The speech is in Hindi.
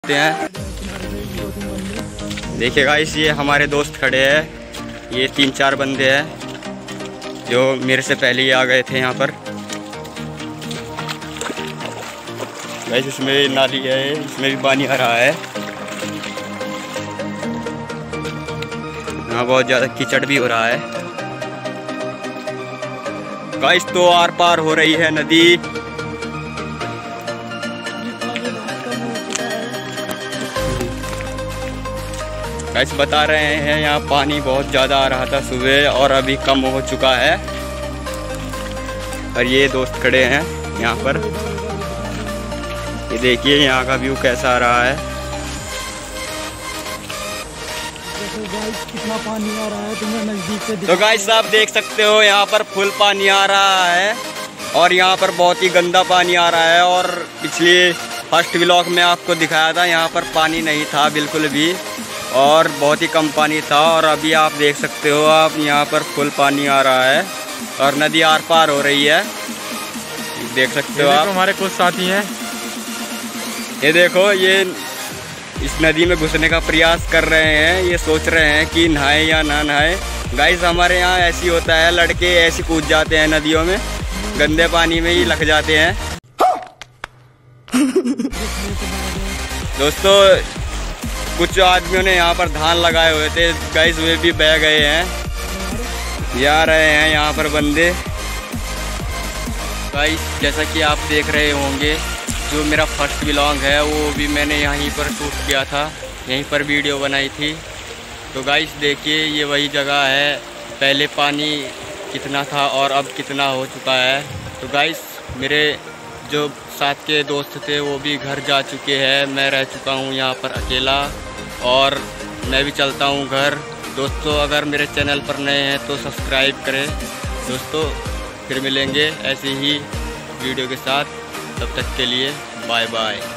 हैं। देखिए गाइस, ये हमारे दोस्त खड़े हैं, ये 3-4 बंदे हैं जो मेरे से पहले ही आ गए थे यहाँ पर। गाइस इसमें नाली है, इसमें भी पानी आ रहा है। यहाँ बहुत ज़्यादा कीचड़ भी हो रहा है। गाइस तो आर पार हो रही है नदी। गाइस बता रहे हैं यहाँ पानी बहुत ज़्यादा आ रहा था सुबह और अभी कम हो चुका है। और ये दोस्त खड़े हैं यहाँ पर, ये देखिए यहाँ का व्यू कैसा आ रहा है। कितना पानी आ रहा है तुम्हें नजदीक से। तो गाइस आप देख सकते हो यहाँ पर फुल पानी आ रहा है और यहाँ पर बहुत ही गंदा पानी आ रहा है। और पिछले फर्स्ट व्लॉग में आपको दिखाया था यहाँ पर पानी नहीं था बिल्कुल भी, और बहुत ही कम पानी था। और अभी आप देख सकते हो आप यहाँ पर फुल पानी आ रहा है और नदी आर पार हो रही है, देख सकते हो आप। हमारे कुछ साथी हैं, ये देखो ये इस नदी में घुसने का प्रयास कर रहे हैं। ये सोच रहे हैं कि नहाए या ना नहाए। गाइस हमारे यहाँ ऐसी होता है, लड़के ऐसे कूद जाते हैं नदियों में, गंदे पानी में ही लग जाते हैं। दोस्तों कुछ आदमियों ने यहाँ पर धान लगाए हुए थे गाइस, वे भी बह गए हैं। ये आ रहे हैं यहाँ पर बंदे। गाइस जैसा कि आप देख रहे होंगे, जो मेरा फर्स्ट व्लॉग है वो भी मैंने यहीं पर शूट किया था, यहीं पर वीडियो बनाई थी। तो गाइस देखिए ये वही जगह है, पहले पानी कितना था और अब कितना हो चुका है। तो गाइस मेरे जो साथ के दोस्त थे वो भी घर जा चुके हैं, मैं रह चुका हूँ यहाँ पर अकेला और मैं भी चलता हूँ घर। दोस्तों अगर मेरे चैनल पर नए हैं तो सब्सक्राइब करें। दोस्तों फिर मिलेंगे ऐसे ही वीडियो के साथ, तब तक के लिए बाय बाय।